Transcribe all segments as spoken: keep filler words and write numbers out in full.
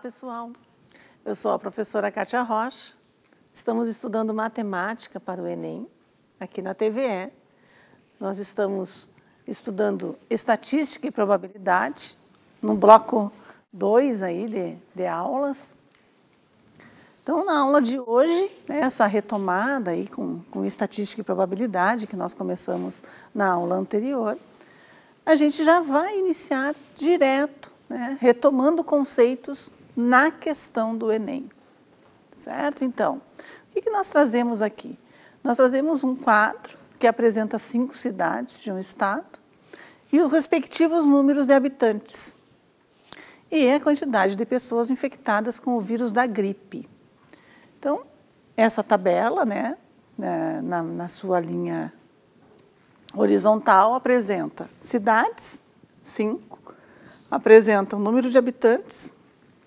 pessoal. Eu sou a professora Kátia Rocha. Estamos estudando matemática para o Enem, aqui na T V E. Nós estamos estudando estatística e probabilidade, no bloco dois aí de, de aulas. Então, na aula de hoje, né, essa retomada aí com, com estatística e probabilidade, que nós começamos na aula anterior, a gente já vai iniciar direto, né, retomando conceitos na questão do Enem. Certo? Então, o que, que nós trazemos aqui? Nós trazemos um quadro que apresenta cinco cidades de um estado e os respectivos números de habitantes e a quantidade de pessoas infectadas com o vírus da gripe. Então, essa tabela, né, na, na sua linha horizontal, apresenta cidades, cinco, apresenta o número de habitantes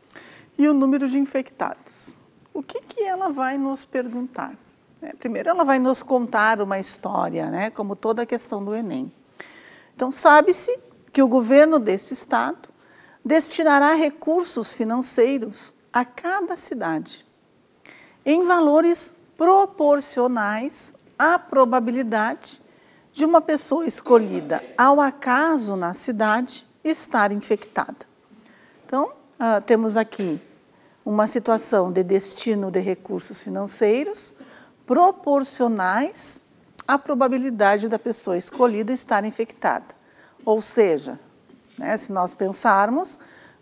e o número de infectados. O que, que ela vai nos perguntar? É, primeiro, ela vai nos contar uma história, né, como toda a questão do Enem. Então, sabe-se que o governo desse estado destinará recursos financeiros a cada cidade, em valores proporcionais à probabilidade de uma pessoa escolhida ao acaso na cidade estar infectada. Então, uh, temos aqui uma situação de destino de recursos financeiros proporcionais à probabilidade da pessoa escolhida estar infectada. Ou seja, né, se nós pensarmos,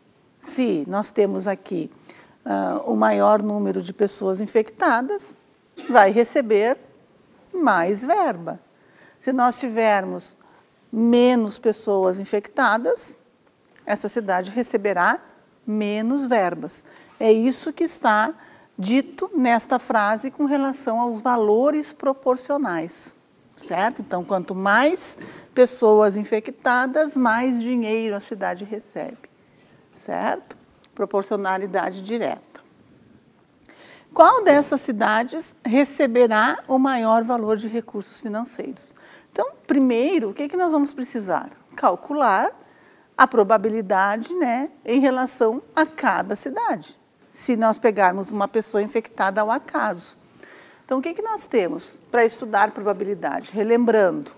se nós temos aqui uh, o maior número de pessoas infectadas, vai receber mais verba. Se nós tivermos menos pessoas infectadas, essa cidade receberá menos verbas. É isso que está dito nesta frase com relação aos valores proporcionais, certo? Então, quanto mais pessoas infectadas, mais dinheiro a cidade recebe, certo? Proporcionalidade direta. Qual dessas cidades receberá o maior valor de recursos financeiros? Então, primeiro, o que, que nós vamos precisar? Calcular a probabilidade, né, em relação a cada cidade, se nós pegarmos uma pessoa infectada ao acaso. Então, o que, que nós temos para estudar probabilidade? Relembrando,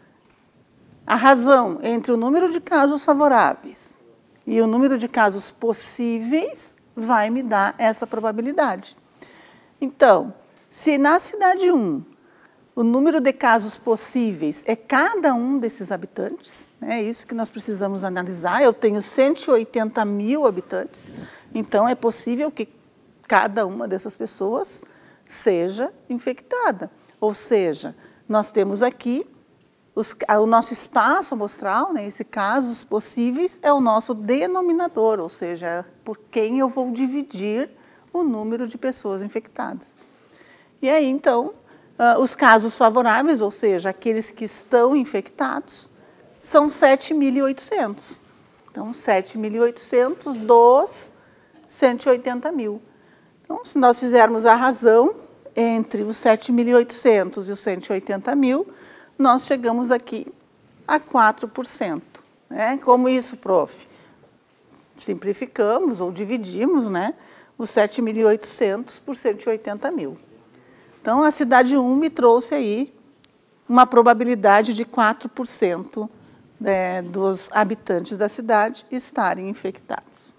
a razão entre o número de casos favoráveis e o número de casos possíveis vai me dar essa probabilidade. Então, se na cidade um, o número de casos possíveis é cada um desses habitantes, é isso que nós precisamos analisar. Eu tenho cento e oitenta mil habitantes, então é possível que cada uma dessas pessoas seja infectada. Ou seja, nós temos aqui os, o nosso espaço amostral, né, esse casos possíveis, é o nosso denominador, ou seja, por quem eu vou dividir o número de pessoas infectadas. E aí, então, Uh, os casos favoráveis, ou seja, aqueles que estão infectados, são sete mil e oitocentos. Então, sete mil e oitocentos dos cento e oitenta mil. Então, se nós fizermos a razão entre os sete mil e oitocentos e os cento e oitenta mil, nós chegamos aqui a quatro por cento. Né? Como isso, prof? Simplificamos ou dividimos, né, os sete mil e oitocentos por cento e oitenta mil. Então, a cidade um me trouxe aí uma probabilidade de quatro por cento né, dos habitantes da cidade estarem infectados.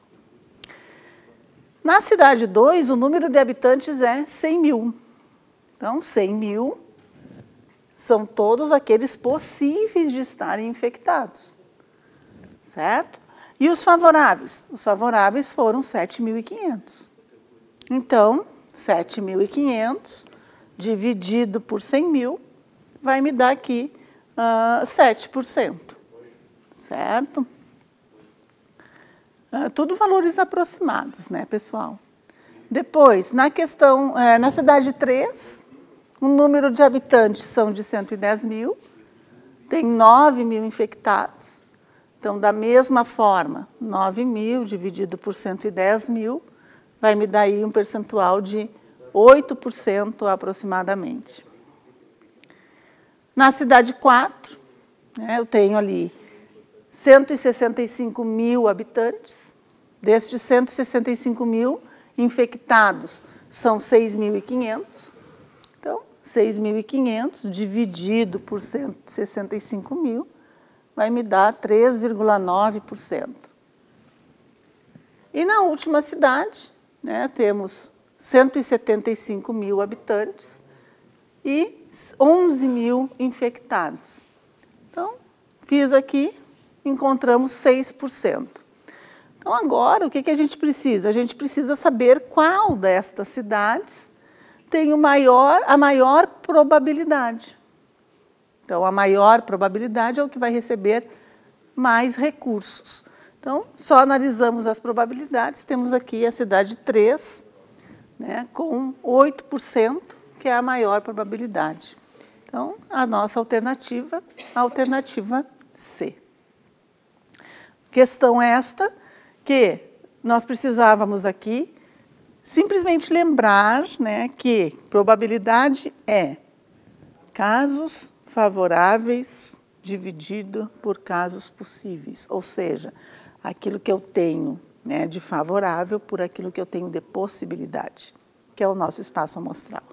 Na cidade dois, o número de habitantes é cem mil. Então, cem mil são todos aqueles possíveis de estarem infectados, certo? E os favoráveis? Os favoráveis foram sete mil e quinhentos. Então, sete mil e quinhentos dividido por cem mil, vai me dar aqui uh, sete por cento, certo? Uh, tudo valores aproximados, né, pessoal? Depois, na questão, uh, na cidade três, o número de habitantes são de cento e dez mil, tem nove mil infectados. Então, da mesma forma, nove mil dividido por cento e dez mil, vai me dar aí um percentual de oito por cento aproximadamente. Na cidade quatro, né, eu tenho ali cento e sessenta e cinco mil habitantes, Destes cento e sessenta e cinco mil infectados, são seis mil e quinhentos. Então, seis mil e quinhentos dividido por cento e sessenta e cinco mil vai me dar três vírgula nove por cento. E na última cidade, né, temos cento e setenta e cinco mil habitantes e onze mil infectados. Então, fiz aqui, encontramos seis por cento. Então, agora, o que que a gente precisa? A gente precisa saber qual destas cidades tem o maior, a maior probabilidade. Então, a maior probabilidade é o que vai receber mais recursos. Então, só analisamos as probabilidades, temos aqui a cidade três, né, com oito por cento, que é a maior probabilidade. Então, a nossa alternativa, a alternativa C. Questão esta, que nós precisávamos aqui simplesmente lembrar, né, que probabilidade é casos favoráveis dividido por casos possíveis, ou seja, aquilo que eu tenho, né, de favorável por aquilo que eu tenho de possibilidade, que é o nosso espaço amostral.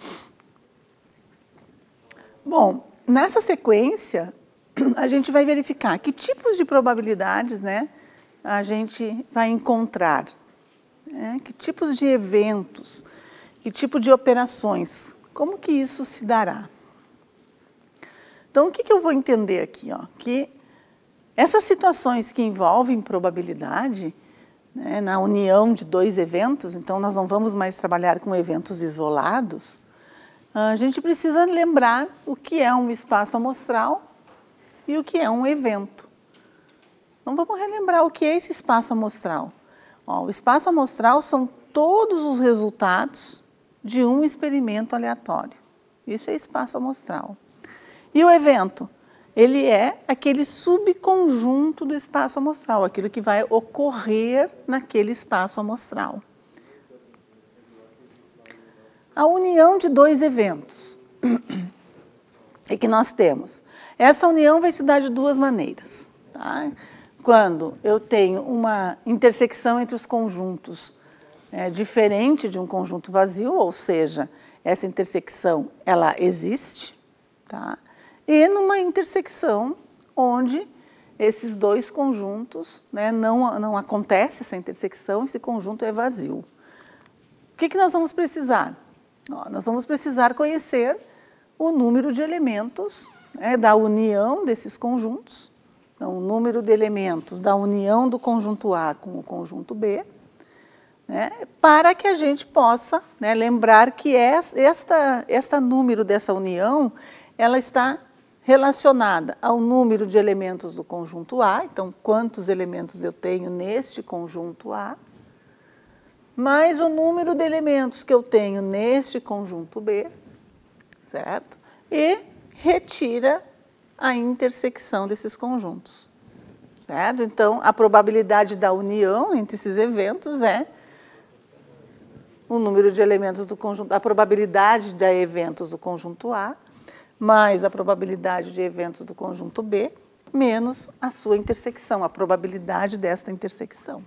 Bom, nessa sequência, a gente vai verificar que tipos de probabilidades, né, a gente vai encontrar, né, que tipos de eventos, que tipo de operações, como que isso se dará. Então, o que que eu vou entender aqui? Ó? Que essas situações que envolvem probabilidade, né, na união de dois eventos, então nós não vamos mais trabalhar com eventos isolados, a gente precisa lembrar o que é um espaço amostral e o que é um evento. Então vamos relembrar o que é esse espaço amostral. Ó, o espaço amostral são todos os resultados de um experimento aleatório. Isso é espaço amostral. E o evento? Ele é aquele subconjunto do espaço amostral, aquilo que vai ocorrer naquele espaço amostral. A união de dois eventos é que nós temos. Essa união vai se dar de duas maneiras. Tá? Quando eu tenho uma intersecção entre os conjuntos é, diferente de um conjunto vazio, ou seja, essa intersecção ela existe, tá? E numa intersecção onde esses dois conjuntos, né, não, não acontece essa intersecção, esse conjunto é vazio. O que que nós vamos precisar? Ó, nós vamos precisar conhecer o número de elementos, né, da união desses conjuntos, então, o número de elementos da união do conjunto A com o conjunto B, né, para que a gente possa, né, lembrar que esta, esta número dessa união, ela está relacionada ao número de elementos do conjunto A, então, quantos elementos eu tenho neste conjunto A, mais o número de elementos que eu tenho neste conjunto B, certo? E retira a intersecção desses conjuntos, certo? Então, a probabilidade da união entre esses eventos é o número de elementos do conjunto, a probabilidade de eventos do conjunto A, mais a probabilidade de eventos do conjunto B, menos a sua intersecção, a probabilidade desta intersecção.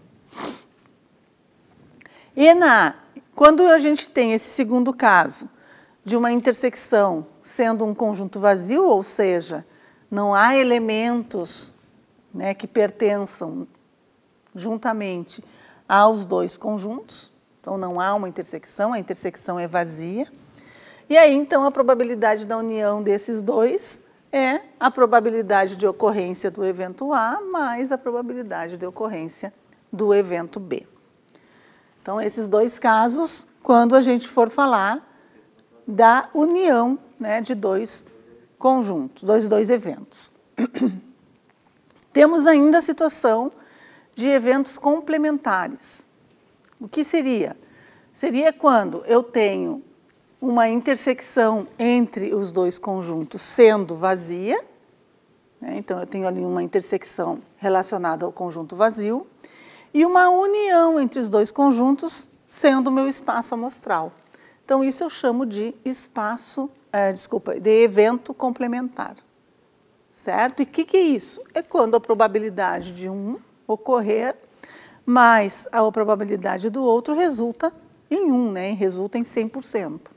E na, quando a gente tem esse segundo caso, de uma intersecção sendo um conjunto vazio, ou seja, não há elementos, né, que pertençam juntamente aos dois conjuntos, então não há uma intersecção, a intersecção é vazia. E aí, então, a probabilidade da união desses dois é a probabilidade de ocorrência do evento A mais a probabilidade de ocorrência do evento B. Então, esses dois casos, quando a gente for falar da união, né, de dois conjuntos, dois, dois eventos. Temos ainda a situação de eventos complementares. O que seria? Seria quando eu tenho uma intersecção entre os dois conjuntos sendo vazia, né? Então eu tenho ali uma intersecção relacionada ao conjunto vazio, e uma união entre os dois conjuntos sendo o meu espaço amostral. Então isso eu chamo de espaço, é, desculpa, de evento complementar, certo? E o que que é isso? É quando a probabilidade de um ocorrer mais a probabilidade do outro resulta em um, né? Resulta em cem por cento.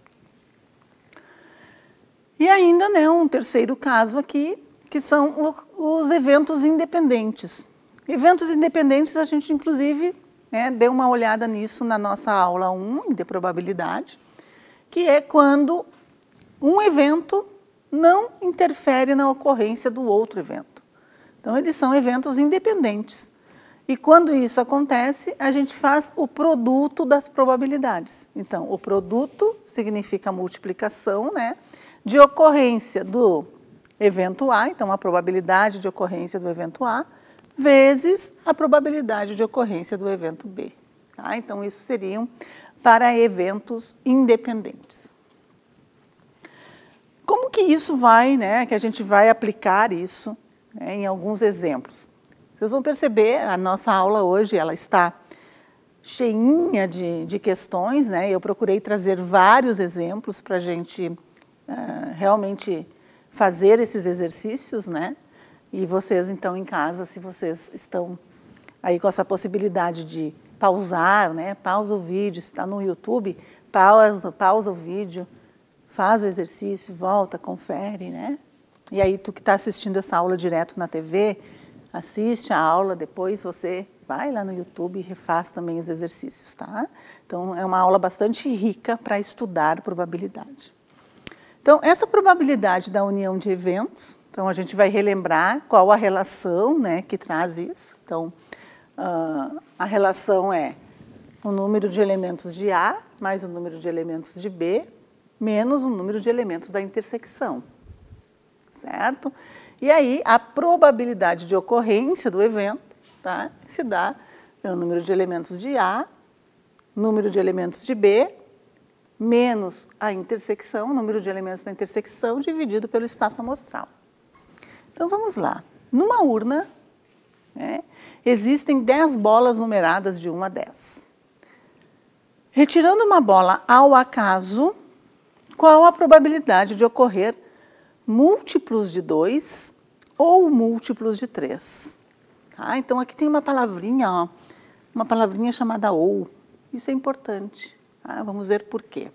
E ainda, né, um terceiro caso aqui, que são os eventos independentes. Eventos independentes, a gente, inclusive, né, deu uma olhada nisso na nossa aula um de probabilidade, que é quando um evento não interfere na ocorrência do outro evento. Então, eles são eventos independentes. E quando isso acontece, a gente faz o produto das probabilidades. Então, o produto significa a multiplicação, né, de ocorrência do evento A, então a probabilidade de ocorrência do evento A, vezes a probabilidade de ocorrência do evento B. Tá? Então, isso seriam para eventos independentes. Como que isso vai, né, que a gente vai aplicar isso, né, em alguns exemplos? Vocês vão perceber, a nossa aula hoje, ela está cheinha de, de questões, né? Eu procurei trazer vários exemplos para a gente uh, realmente fazer esses exercícios, né? E vocês, então, em casa, se vocês estão aí com essa possibilidade de pausar, né? Pausa o vídeo, se está no YouTube, pausa, pausa o vídeo, faz o exercício, volta, confere, né? E aí, tu que está assistindo essa aula direto na T V, assiste a aula, depois você vai lá no YouTube e refaz também os exercícios, tá? Então, é uma aula bastante rica para estudar probabilidade. Então, essa probabilidade da união de eventos, então a gente vai relembrar qual a relação, né, que traz isso. Então, uh, a relação é o número de elementos de A mais o número de elementos de B menos o número de elementos da intersecção, certo? E aí, a probabilidade de ocorrência do evento, tá, se dá pelo número de elementos de A, número de elementos de B, menos a intersecção, o número de elementos da intersecção, dividido pelo espaço amostral. Então, vamos lá. Numa urna, né, existem dez bolas numeradas de um a dez. Retirando uma bola ao acaso, qual a probabilidade de ocorrer múltiplos de dois ou múltiplos de três? Tá? Então, aqui tem uma palavrinha, ó, uma palavrinha chamada ou. Isso é importante. Tá? Vamos ver por quê.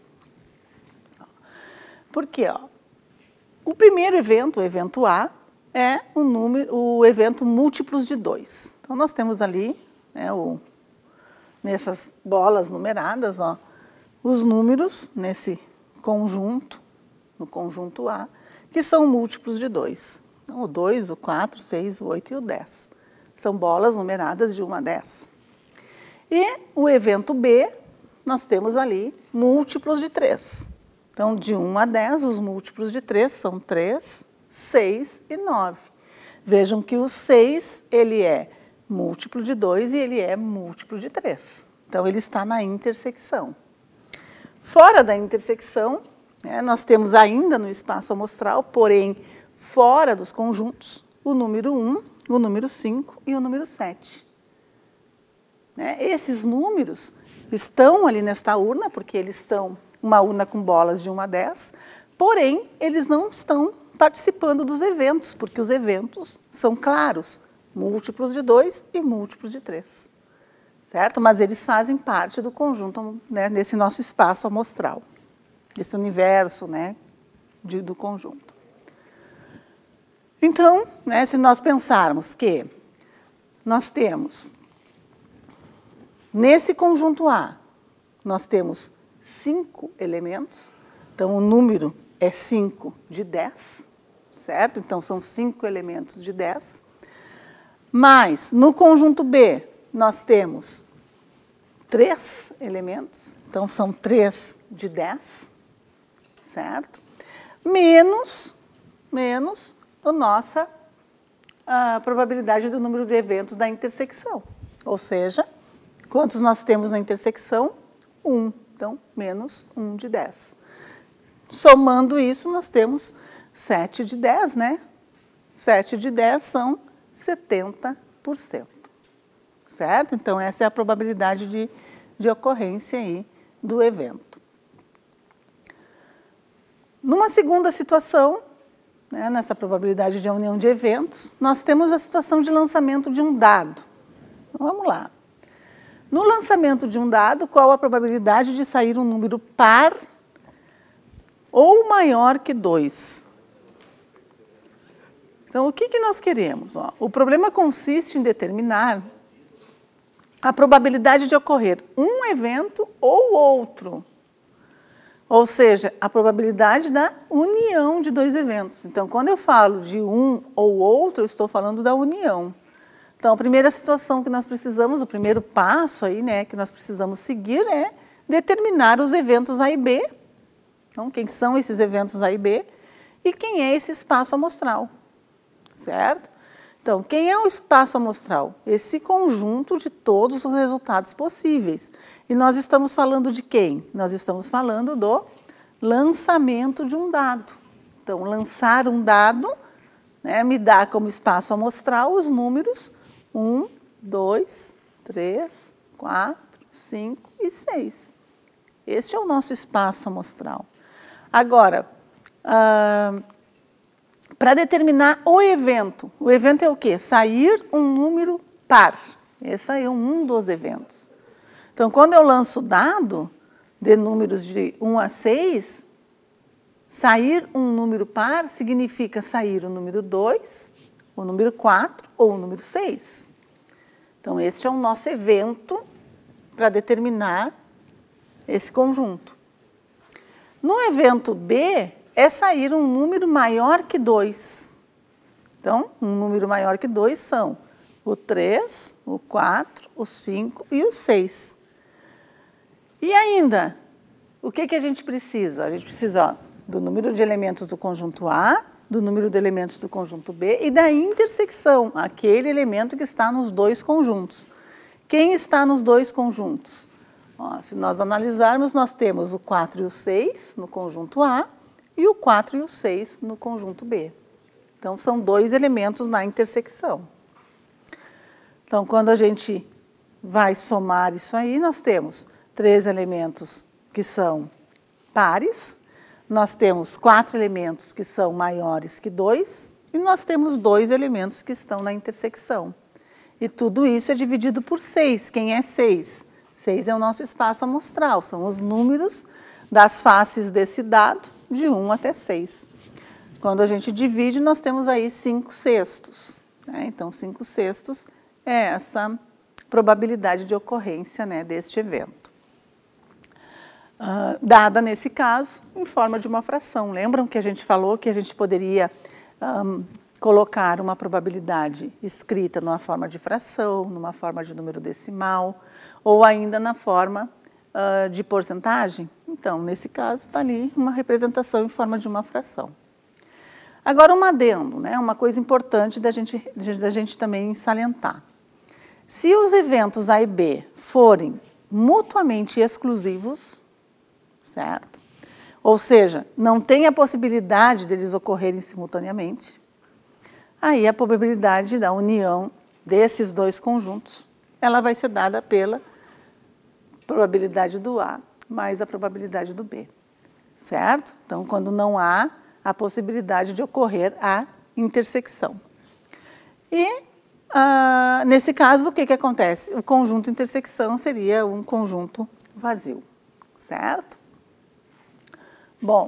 Porque, ó, o primeiro evento, o evento A, é o, número, o evento múltiplos de dois. Então, nós temos ali, né, o, nessas bolas numeradas, ó, os números nesse conjunto, no conjunto A, que são múltiplos de dois. Então, o dois, o quatro, o seis, o oito e o dez. São bolas numeradas de um a dez. E o evento B, nós temos ali múltiplos de três. Então, de um a dez, os múltiplos de três são três, seis e nove. Vejam que o seis, ele é múltiplo de dois e ele é múltiplo de três. Então, ele está na intersecção. Fora da intersecção, né, nós temos ainda no espaço amostral, porém, fora dos conjuntos, o número um, o número cinco e o número sete. Né? Esses números estão ali nesta urna, porque eles são uma urna com bolas de um a dez, porém, eles não estão participando dos eventos, porque os eventos são claros, múltiplos de dois e múltiplos de três. Certo? Mas eles fazem parte do conjunto, né, desse nosso espaço amostral, esse universo, né, de, do conjunto. Então, né, se nós pensarmos que nós temos, nesse conjunto A, nós temos cinco elementos, então o número é cinco de dez, certo? Então, são cinco elementos de dez. Mas, no conjunto B, nós temos três elementos, então são três de dez, certo? Menos, menos a nossa a probabilidade do número de eventos da intersecção. Ou seja, quantos nós temos na intersecção? um. Então, menos um de dez. Somando isso, nós temos sete de dez, né? sete de dez são setenta por cento. Certo? Então, essa é a probabilidade de, de ocorrência aí do evento. Numa segunda situação, né, nessa probabilidade de união de eventos, nós temos a situação de lançamento de um dado. Então, vamos lá. No lançamento de um dado, qual a probabilidade de sair um número par ou maior que dois? Então, o que, que nós queremos? Ó, o problema consiste em determinar a probabilidade de ocorrer um evento ou outro. Ou seja, a probabilidade da união de dois eventos. Então, quando eu falo de um ou outro, eu estou falando da união. Então, a primeira situação que nós precisamos, o primeiro passo aí, né, que nós precisamos seguir é determinar os eventos A e B. Então, quem são esses eventos A e B e quem é esse espaço amostral, certo? Então, quem é o espaço amostral? Esse conjunto de todos os resultados possíveis. E nós estamos falando de quem? Nós estamos falando do lançamento de um dado. Então, lançar um dado, né, me dá como espaço amostral os números um, dois, três, quatro, cinco e seis. Este é o nosso espaço amostral. Agora, ah, para determinar o evento, o evento é o quê? Sair um número par. Esse é um dos eventos. Então, quando eu lanço dado de números de um a seis, sair um número par significa sair o número dois, o número quatro ou o número seis. Então, este é o nosso evento para determinar esse conjunto. No evento B, é sair um número maior que dois. Então, um número maior que dois são o três, o quatro, o cinco e o seis. E ainda, o que, que a gente precisa? A gente precisa ó, do número de elementos do conjunto A, do número de elementos do conjunto B e da intersecção, aquele elemento que está nos dois conjuntos. Quem está nos dois conjuntos? Ó, se nós analisarmos, nós temos o quatro e o seis no conjunto A e o quatro e o seis no conjunto B. Então, são dois elementos na intersecção. Então, quando a gente vai somar isso aí, nós temos três elementos que são pares, nós temos quatro elementos que são maiores que dois e nós temos dois elementos que estão na intersecção. E tudo isso é dividido por seis. Quem é seis? seis é o nosso espaço amostral, são os números das faces desse dado, de um até seis. Quando a gente divide, nós temos aí cinco sextos. Né? Então, cinco sextos é essa probabilidade de ocorrência, né, deste evento. Uh, dada, nesse caso, em forma de uma fração. Lembram que a gente falou que a gente poderia um, colocar uma probabilidade escrita numa forma de fração, numa forma de número decimal, ou ainda na forma uh, de porcentagem? Então, nesse caso, está ali uma representação em forma de uma fração. Agora, um adendo, né? Uma coisa importante da gente, da gente também salientar. Se os eventos A e B forem mutuamente exclusivos, certo? Ou seja, não tem a possibilidade deles ocorrerem simultaneamente, aí a probabilidade da união desses dois conjuntos, ela vai ser dada pela probabilidade do A mais a probabilidade do B, certo? Então, quando não há a possibilidade de ocorrer a intersecção. E, ah, nesse caso, o que, que acontece? O conjunto intersecção seria um conjunto vazio, certo? Bom,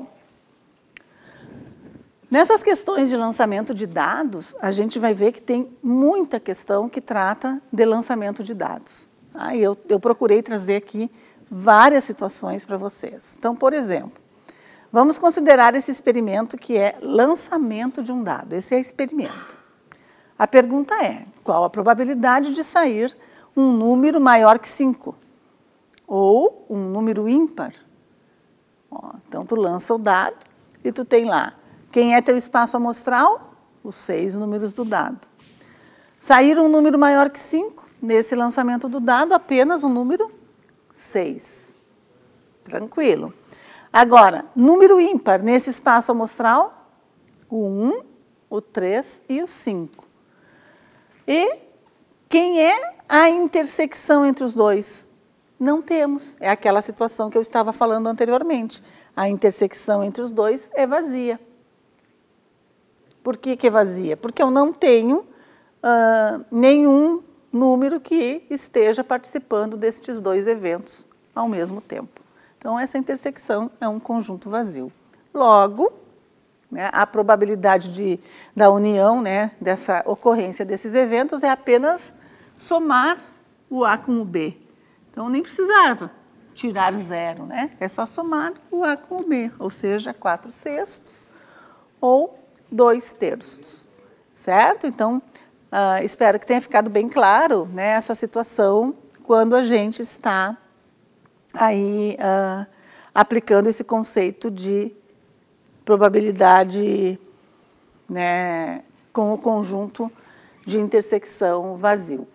nessas questões de lançamento de dados, a gente vai ver que tem muita questão que trata de lançamento de dados. Aí eu, eu procurei trazer aqui várias situações para vocês. Então, por exemplo, vamos considerar esse experimento que é lançamento de um dado. Esse é experimento. A pergunta é, qual a probabilidade de sair um número maior que cinco? Ou um número ímpar? Ó, então, tu lança o dado e tu tem lá, quem é teu espaço amostral? Os seis números do dado. Sair um número maior que cinco? Nesse lançamento do dado, apenas o número seis. Tranquilo. Agora, número ímpar, nesse espaço amostral, o um, o três e o cinco. E quem é a intersecção entre os dois? Não temos. É aquela situação que eu estava falando anteriormente. A intersecção entre os dois é vazia. Por que que é vazia? Porque eu não tenho uh, nenhum número que esteja participando destes dois eventos ao mesmo tempo. Então, essa intersecção é um conjunto vazio. Logo, né, a probabilidade de, da união, né, dessa ocorrência desses eventos é apenas somar o A com o B. Então, nem precisava tirar zero, né? É só somar o A com o B, ou seja, quatro sextos ou dois terços, certo? Então, uh, espero que tenha ficado bem claro, né, essa situação quando a gente está aí uh, aplicando esse conceito de probabilidade, né, com o conjunto de intersecção vazio.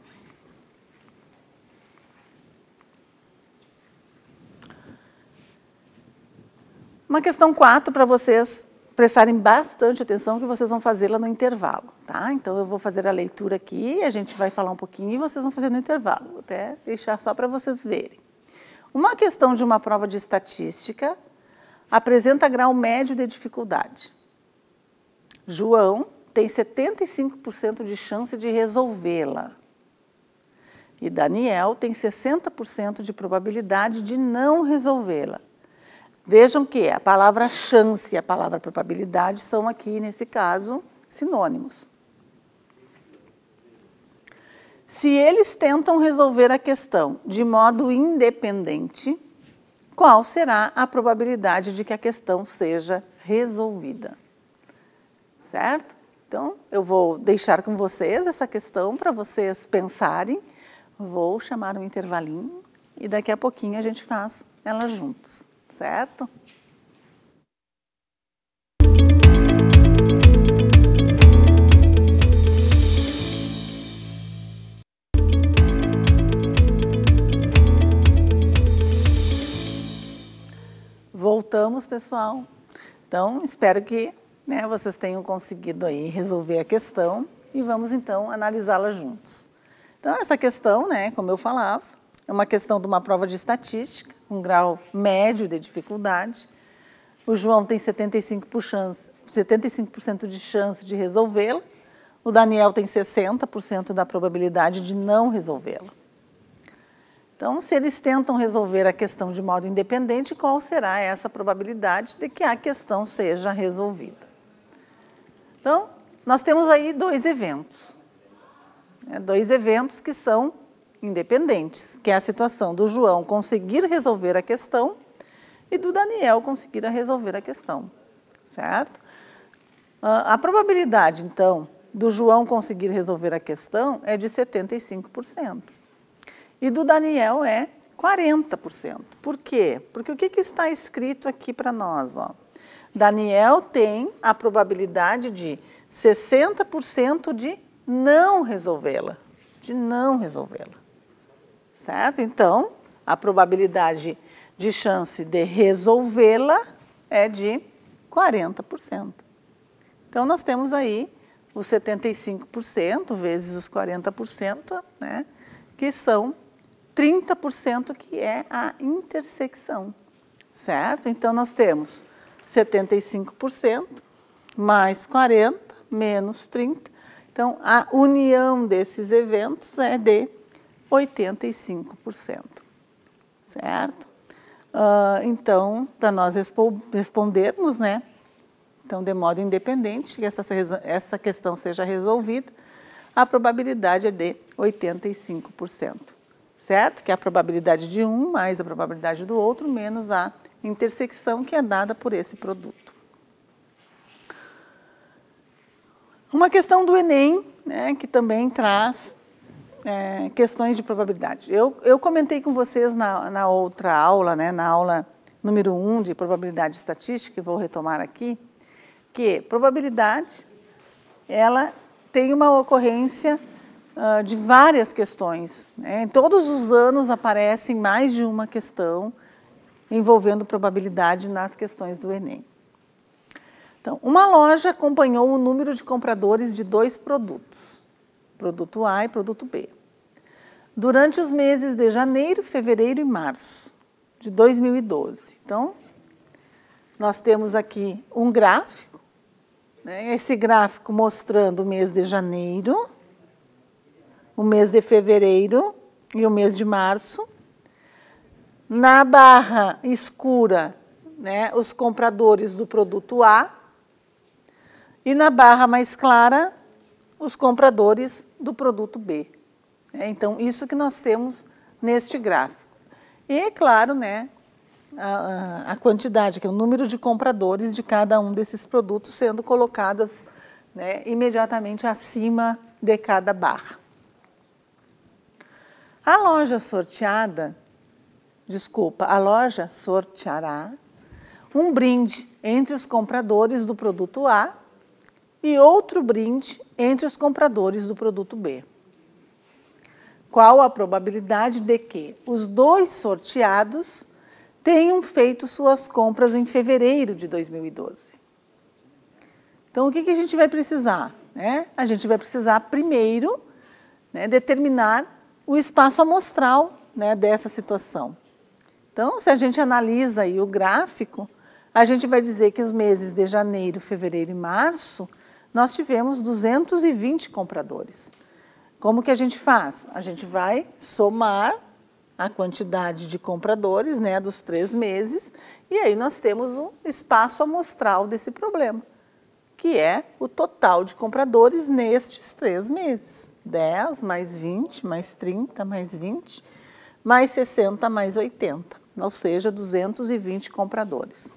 Uma questão quatro para vocês prestarem bastante atenção, que vocês vão fazê-la no intervalo, tá? Então, eu vou fazer a leitura aqui, a gente vai falar um pouquinho e vocês vão fazer no intervalo. Vou até deixar só para vocês verem. Uma questão de uma prova de estatística apresenta grau médio de dificuldade. João tem setenta e cinco por cento de chance de resolvê-la. E Daniel tem sessenta por cento de probabilidade de não resolvê-la. Vejam que a palavra chance e a palavra probabilidade são aqui, nesse caso, sinônimos. Se eles tentam resolver a questão de modo independente, qual será a probabilidade de que a questão seja resolvida? Certo? Então, eu vou deixar com vocês essa questão para vocês pensarem. Vou chamar um intervalinho e daqui a pouquinho a gente faz ela juntos. Certo? Voltamos, pessoal. Então, espero que, né, vocês tenham conseguido aí resolver a questão e vamos, então, analisá-la juntos. Então, essa questão, né, como eu falava, é uma questão de uma prova de estatística, com grau médio de dificuldade. O João tem setenta e cinco por cento, setenta e cinco por cento de chance de resolvê-la. O Daniel tem sessenta por cento da probabilidade de não resolvê-la. Então, se eles tentam resolver a questão de modo independente, qual será essa probabilidade de que a questão seja resolvida? Então, nós temos aí dois eventos. Né, dois eventos que são independentes, que é a situação do João conseguir resolver a questão e do Daniel conseguir resolver a questão, certo? A probabilidade, então, do João conseguir resolver a questão é de setenta e cinco por cento e do Daniel é quarenta por cento. Por quê? Porque o que, que está escrito aqui para nós? Ó? Daniel tem a probabilidade de sessenta por cento de não resolvê-la, de não resolvê-la. Certo? Então, a probabilidade de chance de resolvê-la é de quarenta por cento. Então, nós temos aí os setenta e cinco por cento vezes os quarenta por cento, né, que são trinta por cento, que é a intersecção. Certo? Então, nós temos setenta e cinco por cento mais quarenta por cento menos trinta por cento. Então, a união desses eventos é de oitenta e cinco por cento, certo? Uh, então, para nós respondermos, né, então, de modo independente, que essa, essa questão seja resolvida, a probabilidade é de oitenta e cinco por cento, certo? Que é a probabilidade de um mais a probabilidade do outro, menos a intersecção que é dada por esse produto. Uma questão do Enem, né, que também traz É, questões de probabilidade. Eu, eu comentei com vocês na, na outra aula, né, na aula número um de probabilidade estatística, que vou retomar aqui, que probabilidade, ela tem uma ocorrência uh, de várias questões. Né? Em todos os anos aparecem mais de uma questão envolvendo probabilidade nas questões do Enem. Então, uma loja acompanhou o número de compradores de dois produtos, produto A e produto B, durante os meses de janeiro, fevereiro e março de dois mil e doze. Então, nós temos aqui um gráfico, né? Esse gráfico mostrando o mês de janeiro, o o mês de fevereiro e o mês de março. Na barra escura, né, os compradores do produto A. E na barra mais clara, os compradores do produto B. Então, isso que nós temos neste gráfico. E, claro, né, a, a quantidade, que é o número de compradores de cada um desses produtos sendo colocados, né, imediatamente acima de cada barra. A loja sorteada, desculpa, a loja sorteará um brinde entre os compradores do produto A e outro brinde entre os compradores do produto B. Qual a probabilidade de que os dois sorteados tenham feito suas compras em fevereiro de dois mil e doze? Então, o que, que a gente vai precisar? Né? A gente vai precisar, primeiro, né, determinar o espaço amostral, né, dessa situação. Então, se a gente analisa aí o gráfico, a gente vai dizer que os meses de janeiro, fevereiro e março, nós tivemos duzentos e vinte compradores. Como que a gente faz? A gente vai somar a quantidade de compradores, né, dos três meses, e aí nós temos o espaço amostral desse problema, que é o total de compradores nestes três meses. dez, mais vinte, mais trinta, mais vinte, mais sessenta, mais oitenta, ou seja, duzentos e vinte compradores.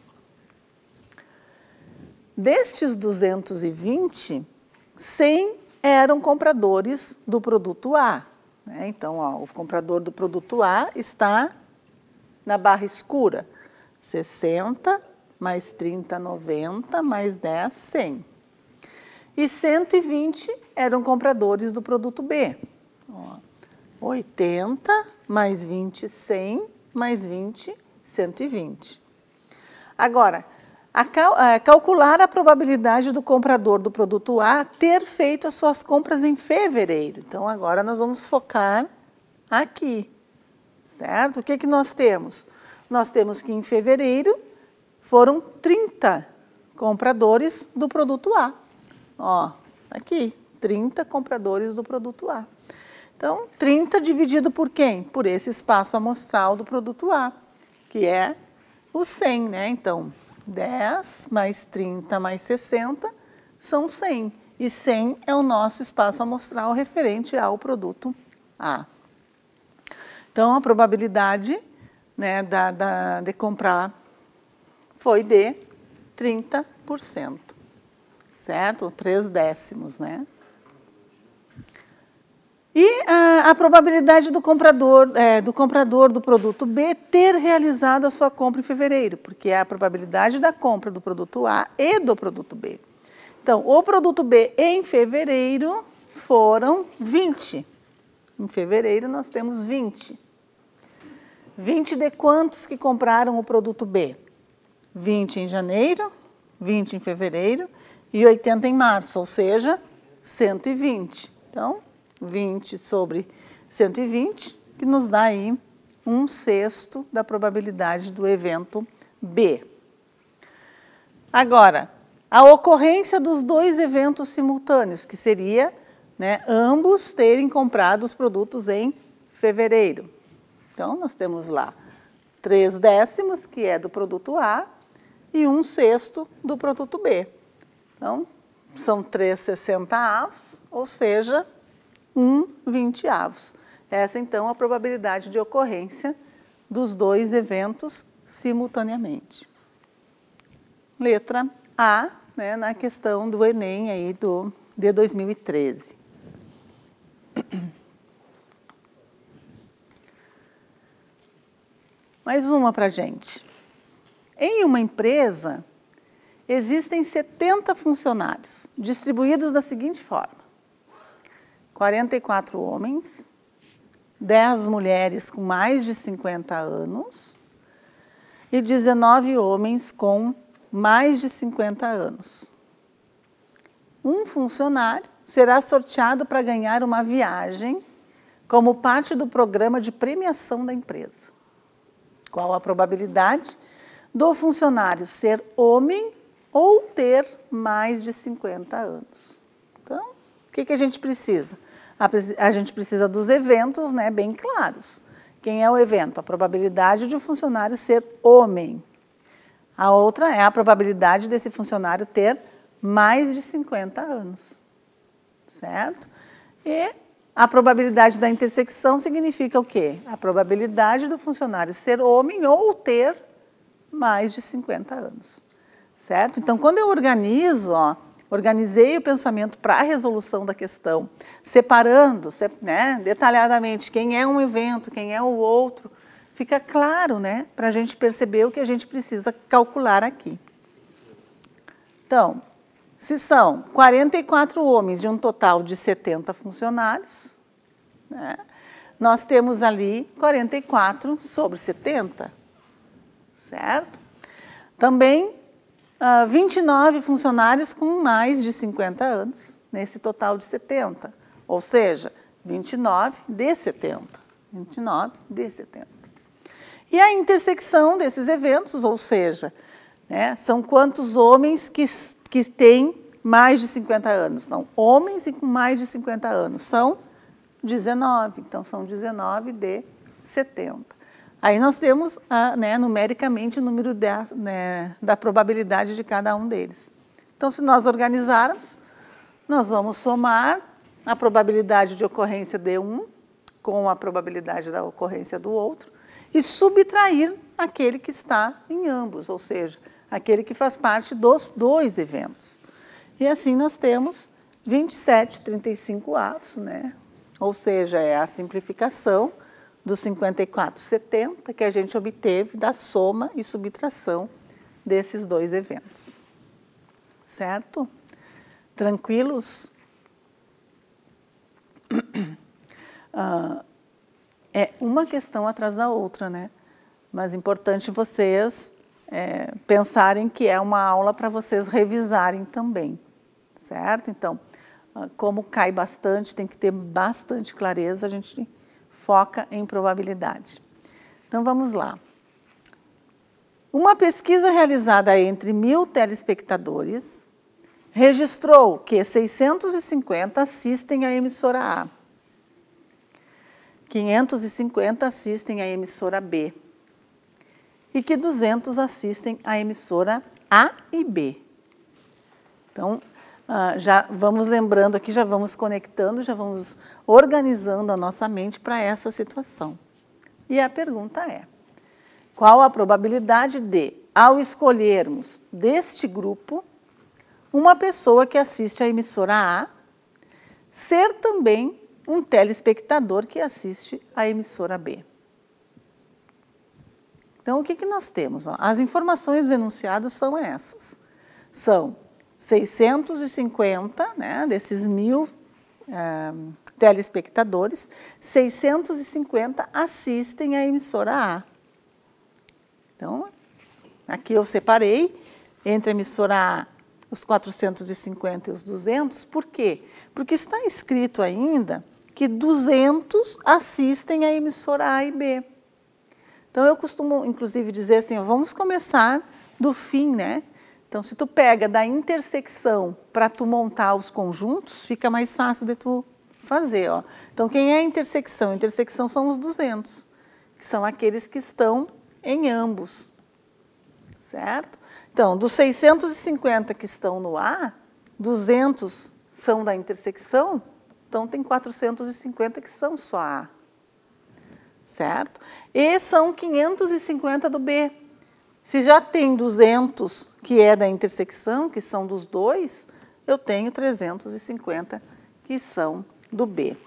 Destes duzentos e vinte, cem eram compradores do produto A. Né? Então, ó, o comprador do produto A está na barra escura. sessenta, mais trinta, noventa, mais dez, cem. E cento e vinte eram compradores do produto B. Ó, oitenta, mais vinte, cem, mais vinte, cento e vinte. Agora, A cal a calcular a probabilidade do comprador do produto A ter feito as suas compras em fevereiro. Então, agora nós vamos focar aqui, certo? O que, que nós temos? Nós temos que em fevereiro foram trinta compradores do produto A. Ó, aqui, trinta compradores do produto A. Então, trinta dividido por quem? Por esse espaço amostral do produto A, que é o cem, né? Então, dez mais trinta mais sessenta são cem. E cem é o nosso espaço amostral referente ao produto A. Então, a probabilidade, né, da, da, de comprar foi de trinta por cento, certo? Três décimos, né? E a, a probabilidade do comprador, é, do comprador do produto B ter realizado a sua compra em fevereiro, porque é a probabilidade da compra do produto A e do produto B. Então, o produto B em fevereiro foram vinte. Em fevereiro nós temos vinte. vinte de quantos que compraram o produto B? vinte em janeiro, vinte em fevereiro e oitenta em março, ou seja, cento e vinte. Então, vinte sobre cento e vinte, que nos dá aí um sexto da probabilidade do evento B. Agora, a ocorrência dos dois eventos simultâneos, que seria, né, ambos terem comprado os produtos em fevereiro. Então, nós temos lá três décimos, que é do produto A, e um sexto do produto B. Então, são três sessenta avos, ou seja, um vinte avos. Essa, então, é a probabilidade de ocorrência dos dois eventos simultaneamente. Letra A, né, na questão do Enem aí do, de dois mil e treze. Mais uma para a gente. Em uma empresa, existem setenta funcionários, distribuídos da seguinte forma: quarenta e quatro homens, dez mulheres com mais de cinquenta anos e dezenove homens com mais de cinquenta anos. Um funcionário será sorteado para ganhar uma viagem como parte do programa de premiação da empresa. Qual a probabilidade do funcionário ser homem ou ter mais de cinquenta anos? Então, o que, que a gente precisa? a, a gente precisa dos eventos, né, bem claros. Quem é o evento? A probabilidade de um funcionário ser homem. A outra é a probabilidade desse funcionário ter mais de cinquenta anos, certo? E a probabilidade da intersecção significa o quê? A probabilidade do funcionário ser homem ou ter mais de cinquenta anos, certo? Então, quando eu organizo, ó, organizei o pensamento para a resolução da questão, separando, né, detalhadamente quem é um evento, quem é o outro, fica claro, né, para a gente perceber o que a gente precisa calcular aqui. Então, se são quarenta e quatro homens de um total de setenta funcionários, né, nós temos ali quarenta e quatro sobre setenta, certo? Também, uh, vinte e nove funcionários com mais de cinquenta anos, nesse total de setenta, ou seja, vinte e nove de setenta, vinte e nove de setenta. E a intersecção desses eventos, ou seja, né, são quantos homens que, que têm mais de cinquenta anos. Então, homens e com mais de cinquenta anos são dezenove, então são dezenove de setenta. Aí nós temos, a, né, numericamente, o número de, né, da probabilidade de cada um deles. Então, se nós organizarmos, nós vamos somar a probabilidade de ocorrência de um com a probabilidade da ocorrência do outro e subtrair aquele que está em ambos, ou seja, aquele que faz parte dos dois eventos. E assim nós temos vinte e sete, trinta e cinco avos, né? Ou seja, é a simplificação dos cinquenta e quatro, setenta que a gente obteve da soma e subtração desses dois eventos. Certo? Tranquilos? Ah, é uma questão atrás da outra, né? Mas é importante vocês é, pensarem que é uma aula para vocês revisarem também, certo? Então, como cai bastante, tem que ter bastante clareza, a gente foca em probabilidade. Então, vamos lá. Uma pesquisa realizada entre mil telespectadores registrou que seiscentos e cinquenta assistem à emissora A, quinhentos e cinquenta assistem à emissora B e que duzentos assistem à emissora A e B. Então, já vamos lembrando aqui, já vamos conectando, já vamos organizando a nossa mente para essa situação. E a pergunta é, qual a probabilidade de, ao escolhermos deste grupo, uma pessoa que assiste à emissora A ser também um telespectador que assiste à emissora B? Então, o que, que nós temos? As informações do enunciado são essas. São seiscentos e cinquenta, né, desses mil é, telespectadores, seiscentos e cinquenta assistem à emissora A. Então, aqui eu separei entre a emissora A os quatrocentos e cinquenta e os duzentos. Por quê? Porque está escrito ainda que duzentos assistem à emissora A e B. Então, eu costumo, inclusive, dizer assim, vamos começar do fim, né? Então, se tu pega da intersecção para tu montar os conjuntos, fica mais fácil de tu fazer, ó. Então, quem é a intersecção? A intersecção são os duzentos, que são aqueles que estão em ambos, certo? Então, dos seiscentos e cinquenta que estão no A, duzentos são da intersecção, então tem quatrocentos e cinquenta que são só A, certo? E são quinhentos e cinquenta do B. Se já tem duzentos que é da intersecção, que são dos dois, eu tenho trezentos e cinquenta que são do B.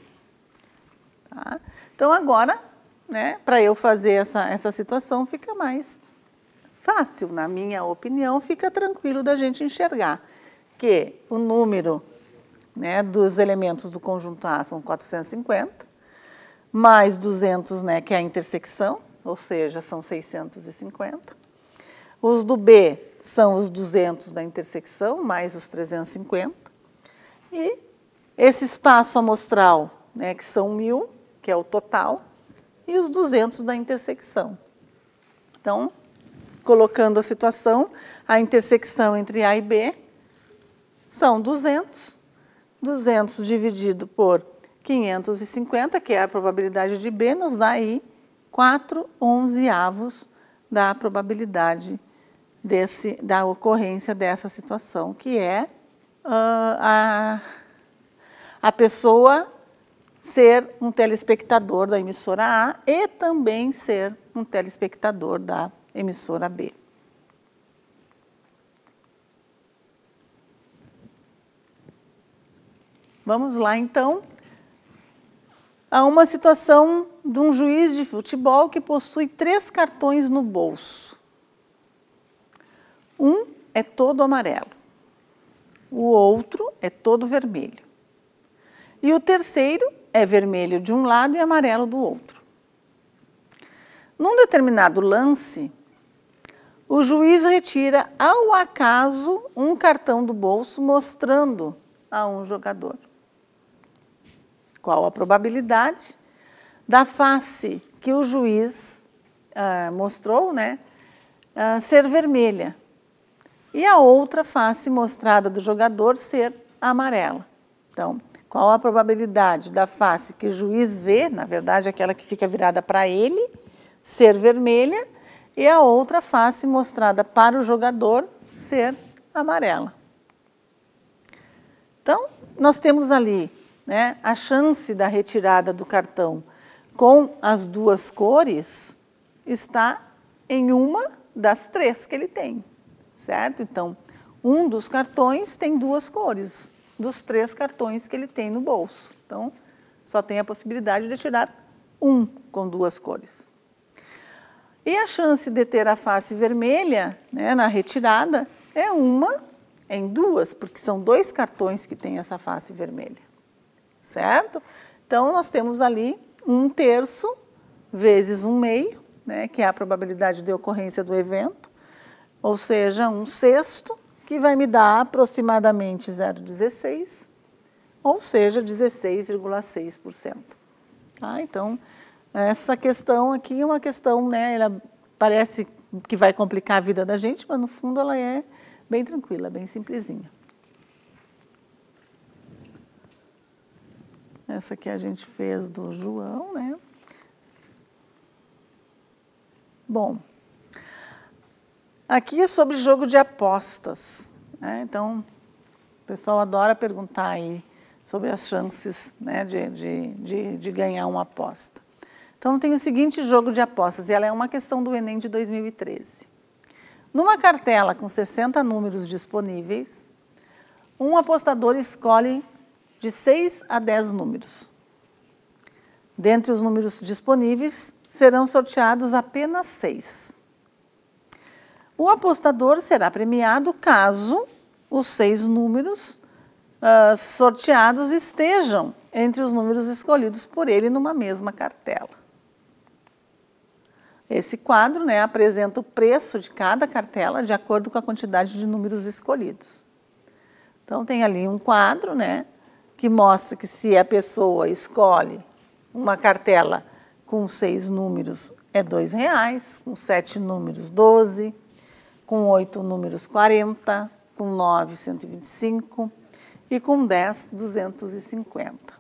Tá? Então, agora, né, para eu fazer essa, essa situação, fica mais fácil, na minha opinião, fica tranquilo da gente enxergar que o número, né, dos elementos do conjunto A são quatrocentos e cinquenta, mais duzentos, né, que é a intersecção, ou seja, são seiscentos e cinquenta. Os do B são os duzentos da intersecção, mais os trezentos e cinquenta. E esse espaço amostral, né, que são mil, que é o total, e os duzentos da intersecção. Então, colocando a situação, a intersecção entre A e B são duzentos. duzentos dividido por quinhentos e cinquenta, que é a probabilidade de B, nos dá aí quatro onzeavos da probabilidade desse, da ocorrência dessa situação, que é uh, a, a pessoa ser um telespectador da emissora A e também ser um telespectador da emissora B. Vamos lá, então, a uma situação de um juiz de futebol que possui três cartões no bolso. Um é todo amarelo, o outro é todo vermelho. E o terceiro é vermelho de um lado e amarelo do outro. Num determinado lance, o juiz retira ao acaso um cartão do bolso mostrando a um jogador. Qual a probabilidade da face que o juiz ah, mostrou, né, ah, ser vermelha e a outra face mostrada do jogador ser amarela? Então, qual a probabilidade da face que o juiz vê, na verdade aquela que fica virada para ele, ser vermelha e a outra face mostrada para o jogador ser amarela? Então, nós temos ali, né, a chance da retirada do cartão com as duas cores está em uma das três que ele tem, certo? Então, um dos cartões tem duas cores, dos três cartões que ele tem no bolso. Então, só tem a possibilidade de tirar um com duas cores. E a chance de ter a face vermelha, né, na retirada é uma em duas, porque são dois cartões que têm essa face vermelha. Certo? Então, nós temos ali um terço vezes um meio, né, que é a probabilidade de ocorrência do evento, ou seja, um sexto, que vai me dar aproximadamente zero vírgula dezesseis, ou seja, dezesseis vírgula seis por cento. Tá? Então, essa questão aqui é uma questão, né, ela parece que vai complicar a vida da gente, mas no fundo ela é bem tranquila, bem simplesinha. Essa aqui a gente fez do João, né? Bom, aqui é sobre jogo de apostas, né? Então, o pessoal adora perguntar aí sobre as chances, né, de, de, de, de ganhar uma aposta. Então, tem o seguinte jogo de apostas, e ela é uma questão do Enem de dois mil e treze. Numa cartela com sessenta números disponíveis, um apostador escolhe de seis a dez números. Dentre os números disponíveis, serão sorteados apenas seis. O apostador será premiado caso os seis números uh, sorteados estejam entre os números escolhidos por ele numa mesma cartela. Esse quadro, né, apresenta o preço de cada cartela de acordo com a quantidade de números escolhidos. Então, tem ali um quadro, né, que mostra que se a pessoa escolhe uma cartela com seis números é dois reais, com sete números doze, com oito números quarenta, com nove cento e vinte e cinco e com dez duzentos e cinquenta.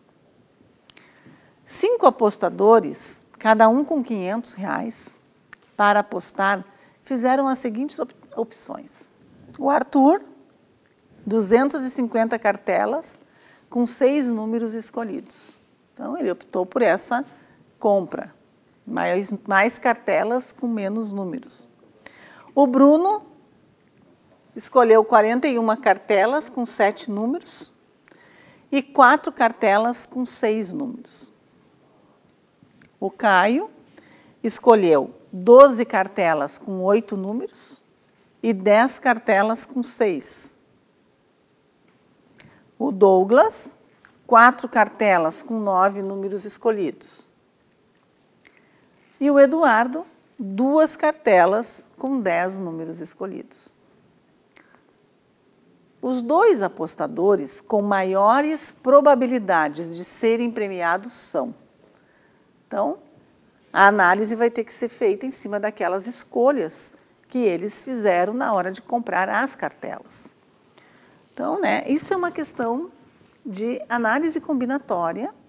Cinco apostadores, cada um com quinhentos reais, para apostar, fizeram as seguintes op opções. O Arthur, duzentas e cinquenta cartelas, com seis números escolhidos. Então, ele optou por essa compra, mais, mais cartelas com menos números. O Bruno escolheu quarenta e uma cartelas com sete números e quatro cartelas com seis números. O Caio escolheu doze cartelas com oito números e dez cartelas com seis. O Douglas, quatro cartelas com nove números escolhidos. E o Eduardo, duas cartelas com dez números escolhidos. Os dois apostadores com maiores probabilidades de serem premiados são. Então, a análise vai ter que ser feita em cima daquelas escolhas que eles fizeram na hora de comprar as cartelas. Então, né, isso é uma questão de análise combinatória,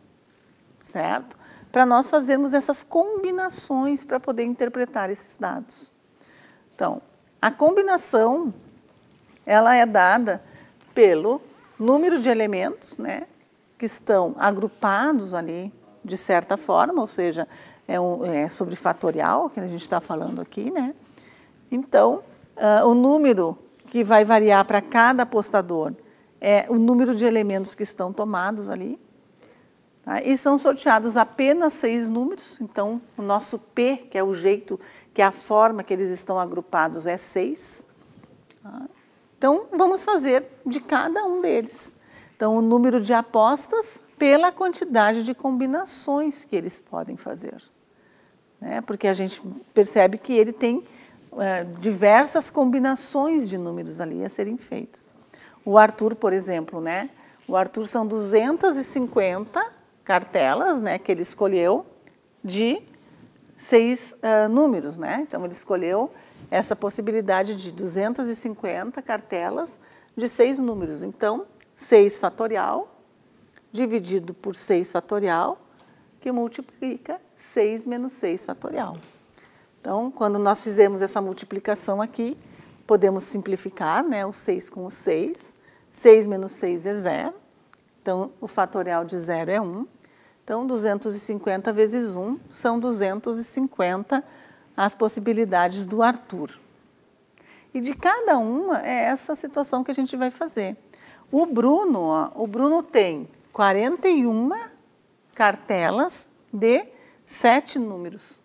certo? Para nós fazermos essas combinações para poder interpretar esses dados. Então, a combinação, ela é dada pelo número de elementos, né, que estão agrupados ali de certa forma, ou seja, é, um, é sobre fatorial que a gente está falando aqui, né? Então, uh, o número que vai variar para cada apostador é o número de elementos que estão tomados ali. Tá? E são sorteados apenas seis números, então o nosso P, que é o jeito, que é a forma que eles estão agrupados, é seis. Tá? Então, vamos fazer de cada um deles. Então, o número de apostas pela quantidade de combinações que eles podem fazer. Né? Porque a gente percebe que ele tem é, diversas combinações de números ali a serem feitas. O Arthur, por exemplo, né? O Arthur são duzentas e cinquenta cartelas, né, que ele escolheu de seis uh, números, né? Então, ele escolheu essa possibilidade de duzentas e cinquenta cartelas de seis números. Então, seis fatorial dividido por seis fatorial, que multiplica seis menos seis fatorial. Então, quando nós fizemos essa multiplicação aqui, podemos simplificar, né, o seis com o seis. seis menos seis é zero. Então, o fatorial de zero é um. Então, duzentos e cinquenta vezes um são duzentos e cinquenta as possibilidades do Arthur. E de cada uma é essa situação que a gente vai fazer. O Bruno, ó, o Bruno tem quarenta e uma cartelas de sete números.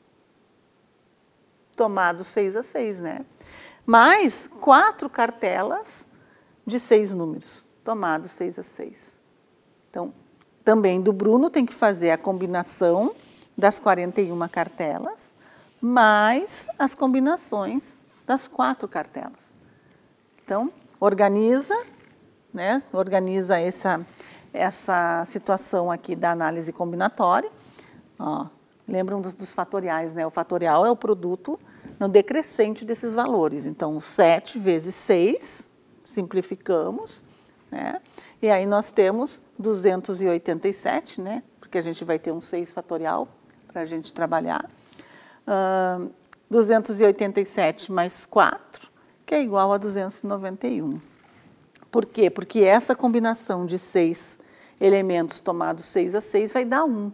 Tomados seis a seis, né? Mais quatro cartelas de seis números. Tomados seis a seis. Então, também do Bruno tem que fazer a combinação das quarenta e uma cartelas, mais as combinações das quatro cartelas. Então, organiza, né, organiza essa, essa situação aqui da análise combinatória. Ó, lembram dos, dos fatoriais, né? O fatorial é o produto no decrescente desses valores. Então, sete vezes seis, simplificamos, né? E aí nós temos duzentos e oitenta e sete, né? Porque a gente vai ter um seis fatorial para a gente trabalhar. Uh, duzentos e oitenta e sete mais quatro, que é igual a duzentos e noventa e um. Por quê? Porque essa combinação de seis elementos tomados seis a seis vai dar um,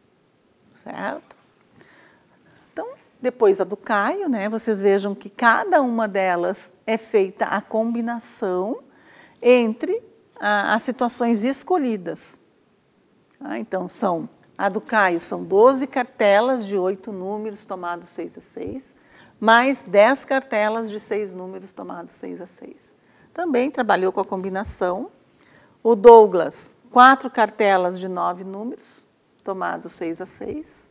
certo? Então, depois a do Caio, né? Vocês vejam que cada uma delas é feita a combinação entre a, as situações escolhidas. Ah, então, são, a do Caio são doze cartelas de oito números tomados seis a seis, mais dez cartelas de seis números tomados seis a seis. Também trabalhou com a combinação. O Douglas, quatro cartelas de nove números, tomados seis a seis.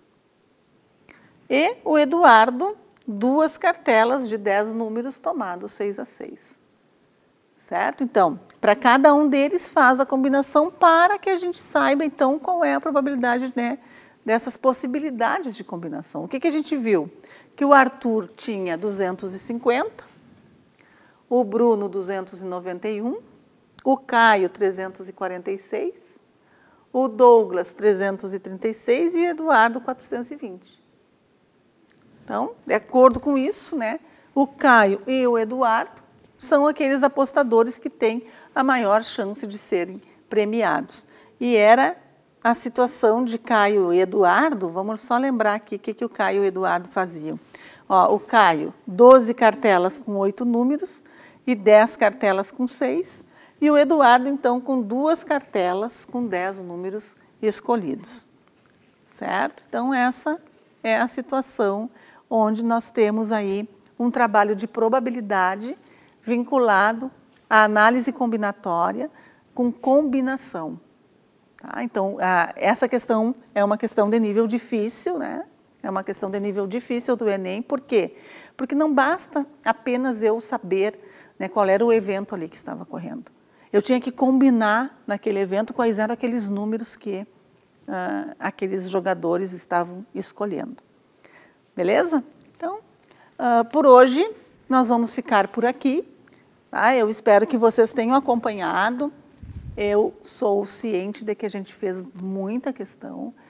E o Eduardo, duas cartelas de dez números, tomados seis a seis. Certo? Então, para cada um deles faz a combinação para que a gente saiba, então, qual é a probabilidade, né, dessas possibilidades de combinação. O que, que a gente viu? Que o Arthur tinha duzentos e cinquenta, o Bruno duzentos e noventa e um, o Caio trezentos e quarenta e seis, o Douglas trezentos e trinta e seis e o Eduardo quatrocentos e vinte. Então, de acordo com isso, né, o Caio e o Eduardo são aqueles apostadores que têm a maior chance de serem premiados. E era a situação de Caio e Eduardo, vamos só lembrar aqui o que, que o Caio e o Eduardo faziam. Ó, o Caio, doze cartelas com oito números e dez cartelas com seis, e o Eduardo, então, com duas cartelas com dez números escolhidos. Certo? Então, essa é a situação onde nós temos aí um trabalho de probabilidade vinculado à análise combinatória com combinação. Tá? Então, a, essa questão é uma questão de nível difícil, né? É uma questão de nível difícil do Enem. Por quê? Porque não basta apenas eu saber, né, qual era o evento ali que estava correndo. Eu tinha que combinar naquele evento quais eram aqueles números que uh, aqueles jogadores estavam escolhendo. Beleza? Então, uh, por hoje, nós vamos ficar por aqui. Tá? Eu espero que vocês tenham acompanhado. Eu sou ciente de que a gente fez muita questão.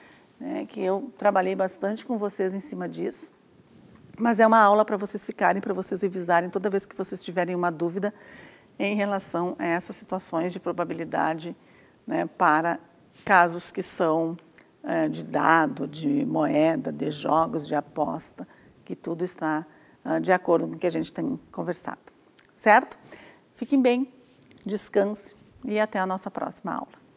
né, que eu trabalhei bastante com vocês em cima disso, mas é uma aula para vocês ficarem, para vocês revisarem toda vez que vocês tiverem uma dúvida em relação a essas situações de probabilidade, né, para casos que são é, de dado, de moeda, de jogos, de aposta, que tudo está é, de acordo com o que a gente tem conversado. Certo? Fiquem bem, descanse e até a nossa próxima aula.